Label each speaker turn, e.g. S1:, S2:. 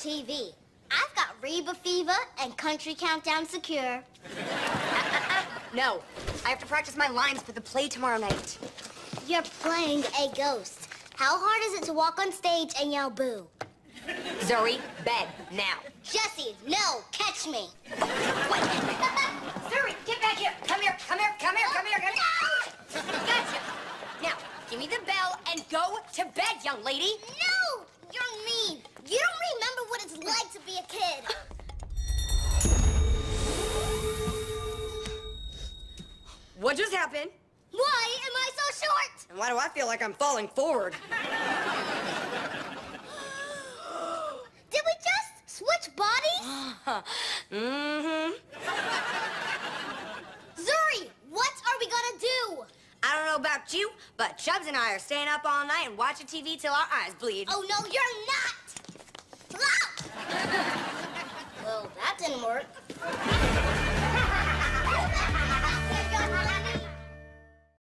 S1: TV. I've got Reba Fever and Country Countdown secure.
S2: No, I have to practice my lines for the play tomorrow night.
S1: You're playing a ghost. How hard is it to walk on stage and yell boo?
S2: Zuri, bed, now.
S1: Jessie, no, catch me.
S2: Zuri, get back here. Come here, come here, come here, come here, come here. Gotcha. Now, give me the bell and go to bed, young lady.
S1: No, you're mean. You don't remember what it's like to be a kid.
S2: What just happened?
S1: Why am I so short?
S2: And why do I feel like I'm falling forward?
S1: Did we just switch bodies? Zuri, what are we gonna do?
S2: I don't know about you, but Chubbs and I are staying up all night and watching TV till our eyes bleed.
S1: Oh, no, you're not! Ah! Well, that didn't work.